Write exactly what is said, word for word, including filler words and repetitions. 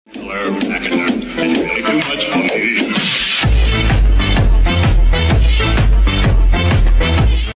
Hello, back in there. Did you really do much?